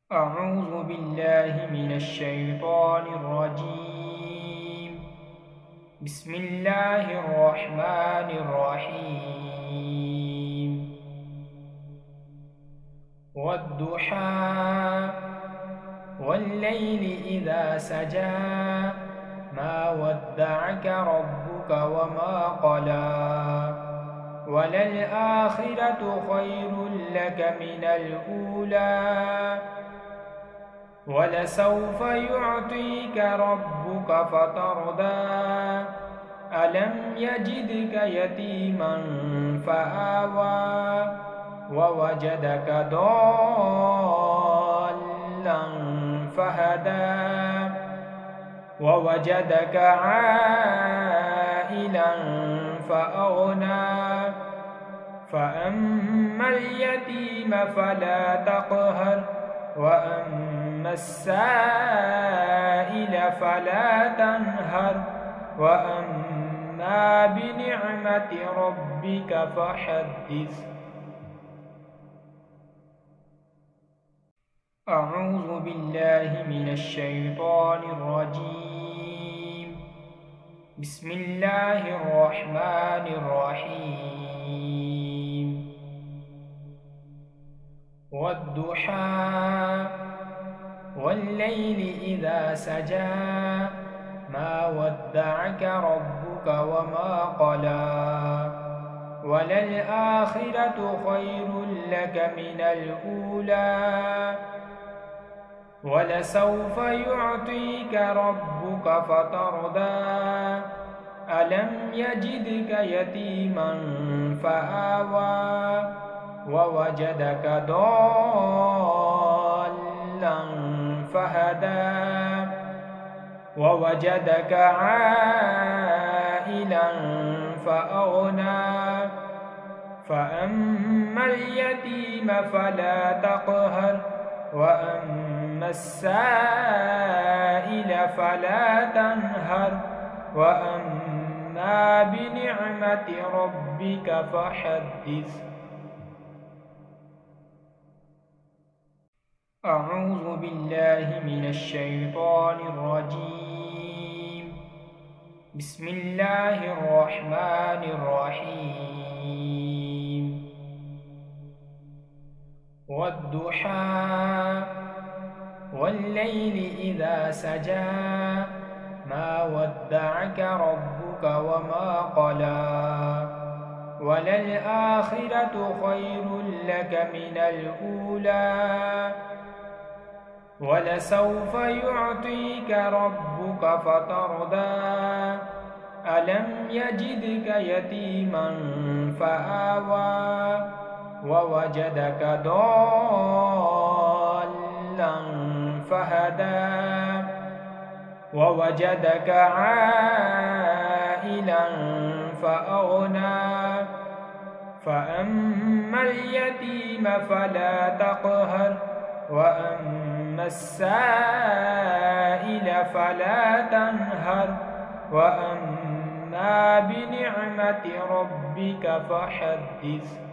أعوذ بالله من الشيطان الرجيم. بسم الله الرحمن الرحيم. والضحى والليل إذا سجى ما ودعك ربك وما قلى وللآخرة خير لك من الأولى ولسوف يعطيك ربك فترضى ألم يجدك يتيما فآوى ووجدك ضالا فهدى ووجدك عائلا فأغنى فأما اليتيم فلا تقهر وأما السائل فلا تنهر وأما بنعمة ربك فحدث. أعوذ بالله من الشيطان الرجيم. بسم الله الرحمن الرحيم. والضحى والليل إذا سجى ما ودعك ربك وما قلى وللآخرة خير لك من الأولى ولسوف يعطيك ربك فترضى ألم يجدك يتيما فآوى ووجدك ضالا فهدى ووجدك عائلا فأغنى فأما اليتيم فلا تقهر وأما السائل فلا تنهر وأما بنعمة ربك فحدث. أعوذ بالله من الشيطان الرجيم. بسم الله الرحمن الرحيم. والضحى والليل إذا سجى ما ودعك ربك وما قلى وللآخرة خير لك من الأولى ولسوف يعطيك ربك فترضى ألم يجدك يتيما فآوى ووجدك ضالا فهدى ووجدك عائلا فأغنى فأما اليتيم فلا تقهر وأما السائل فلا تنهر وأما بنعمة ربك فحدث.